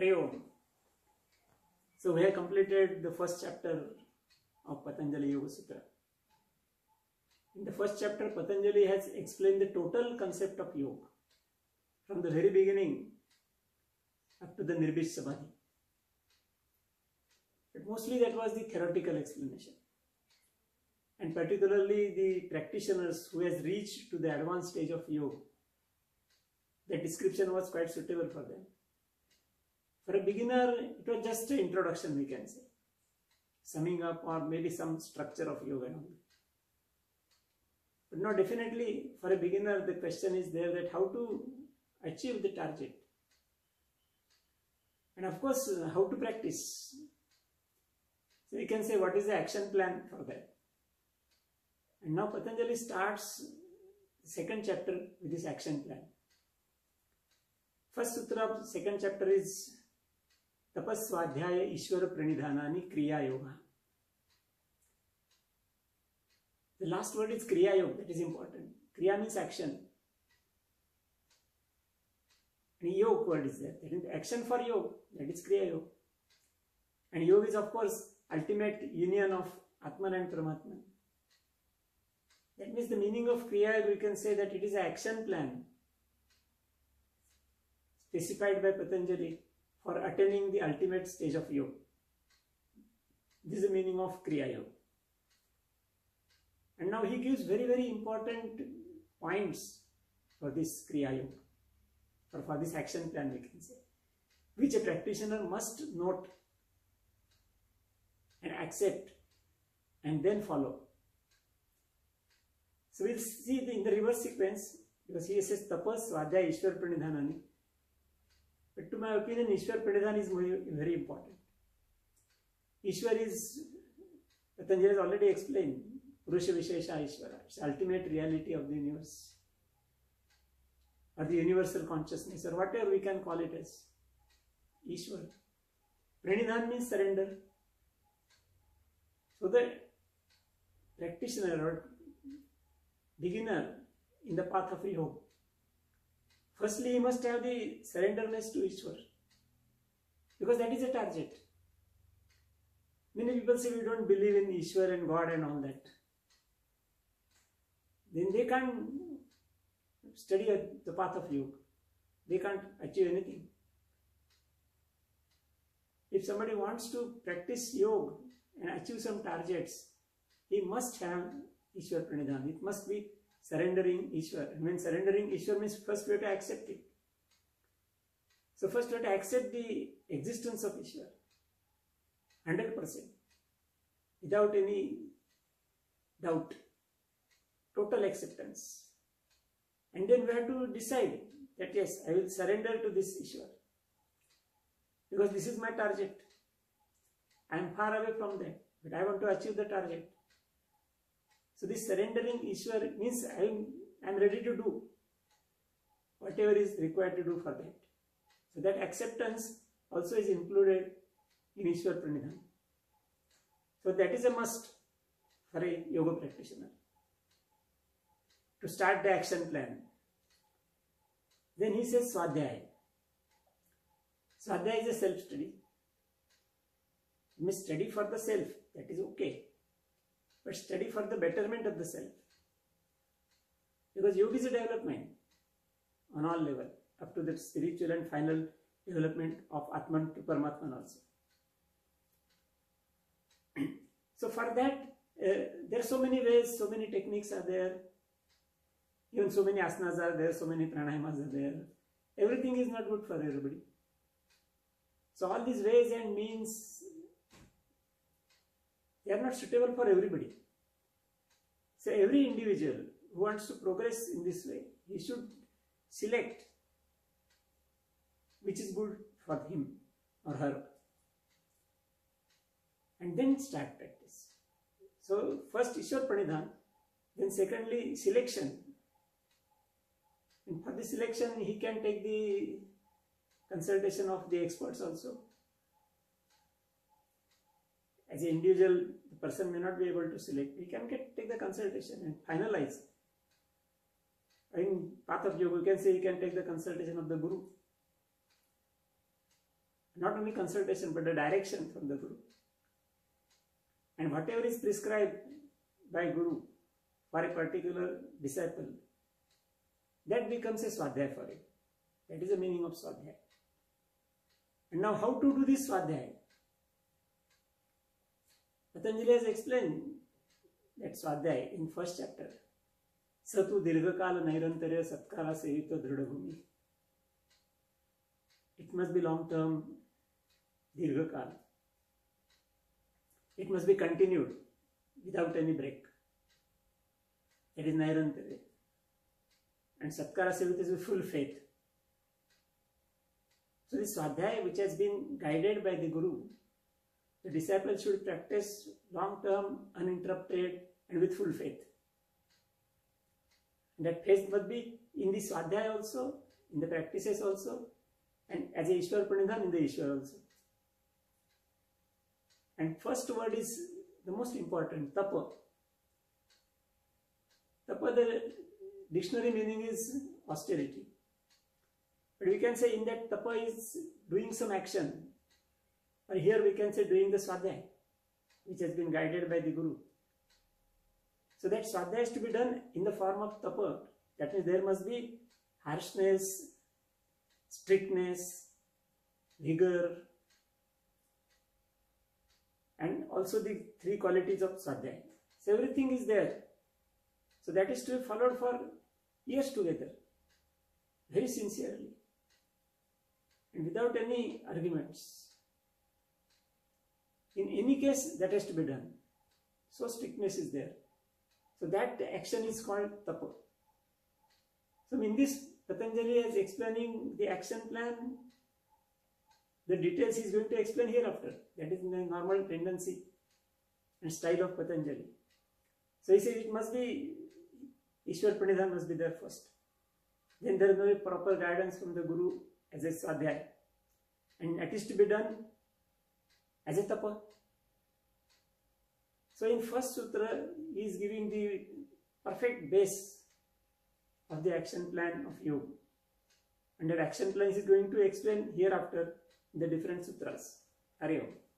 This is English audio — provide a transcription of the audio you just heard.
Hare Om. So we have completed the first chapter of Patanjali Yoga Sutra. In the first chapter, Patanjali has explained the total concept of yoga from the very beginning up to the Nirbis Samadhi. But mostly that was the theoretical explanation. And particularly the practitioners who has reached to the advanced stage of yoga, the description was quite suitable for them. For a beginner, it was just an introduction, we can say, summing up or maybe some structure of yoga and all. But no, definitely for a beginner, the question is there that how to achieve the target. And of course, how to practice. So you can say, what is the action plan for that? And now Patanjali starts the second chapter with this action plan. First sutra of second chapter is Tapas Swadhyaya Ishvara Pranidhanani Kriya Yoga. The last word is Kriya Yoga, that is important. Kriya means action. And Yoga word is there. That is action for yoga, that is Kriya Yoga. And yoga is of course ultimate union of Atman and Paramatman. That means the meaning of Kriya, we can say that it is an action plan specified by Patanjali for attaining the ultimate stage of yoga. This is the meaning of Kriya Yoga. And now he gives very, very important points for this Kriya Yoga, or for this action plan, we can say, which a practitioner must note and accept and then follow. So we'll see in the reverse sequence, because he says Tapas, Svadhyaya, Ishwar Pranidhanani. But to my opinion, Ishwar Pranidhan is very important. Ishwar is, Patanjali has already explained, Purusha Vishesha Ishvara. It's the ultimate reality of the universe, or the universal consciousness, or whatever we can call it as. Ishwar. Pranidhan means surrender. So the practitioner or beginner in the path of yoga, firstly he must have the surrenderness to Ishwar, because that is a target. Many people say we don't believe in Ishwar and God and all that. Then they can't study the path of yoga. They can't achieve anything. If somebody wants to practice yoga and achieve some targets, he must have Ishwar Pranidhan. It must be surrendering Ishwar. And when surrendering Ishwar means first we have to accept it. So first we have to accept the existence of Ishwar. 100%. Without any doubt. Total acceptance. And then we have to decide that yes, I will surrender to this Ishwar. Because this is my target. I am far away from that, but I want to achieve the target. So this surrendering Ishwar means I am ready to do whatever is required to do for that. So that acceptance also is included in Ishwar Pranidhan. So that is a must for a yoga practitioner to start the action plan. Then he says Swadhyaya. Swadhyaya is a self-study. It means study for the self, that is okay. But study for the betterment of the self. Because yoga is a development on all level, up to the spiritual and final development of Atman to Paramatman also. So for that, there are so many ways, so many techniques are there. Even so many asanas are there, so many pranayamas are there. Everything is not good for everybody. So all these ways and means, they are not suitable for everybody. So every individual who wants to progress in this way, he should select which is good for him or her, and then start practice. So first Ishwar Pranidhan, then secondly selection. And for the selection he can take the consultation of the experts also. As an individual, the person may not be able to select. He can take the consultation and finalize. In path of yoga, you can say he can take the consultation of the guru. Not only consultation, but the direction from the Guru. And whatever is prescribed by Guru for a particular disciple, that becomes a Swadhyaya for him. That is the meaning of Swadhyaya. And now how to do this Swadhyaya? Patanjali has explained that Swadhyaya in first chapter. Satu dirghakala nairantarya satkara sevito dridhabhumi. It must be long term, dirghakala. It must be continued without any break. That is nairantarya. And satkara sevito is with full faith. So this Swadhyaya, which has been guided by the Guru, the disciple should practice long term, uninterrupted, and with full faith. And that faith must be in the Swadhyaya also, in the practices also, and as a Ishwar Pranidhan in the Ishwar also. And first word is the most important, tapa. Tapa, the dictionary meaning is austerity. But we can say in that tapa is doing some action. Or here we can say doing the Swadhyaya, which has been guided by the Guru. So that Swadhyaya is to be done in the form of tapa. That means there must be harshness, strictness, vigor, and also the three qualities of Swadhyaya. So everything is there. So that is to be followed for years together, very sincerely, and without any arguments. In any case, that has to be done. So strictness is there. So that action is called tapa. So in this, Patanjali is explaining the action plan. The details he is going to explain hereafter. That is the normal tendency and style of Patanjali. So he says it must be, Ishwar Pranidhan must be there first. Then there will be proper guidance from the Guru as a Swadhyaya. And that is to be done as a tapa. So in first sutra, he is giving the perfect base of the action plan of yoga. And that action plan is going to explain hereafter in the different sutras. Hari Om.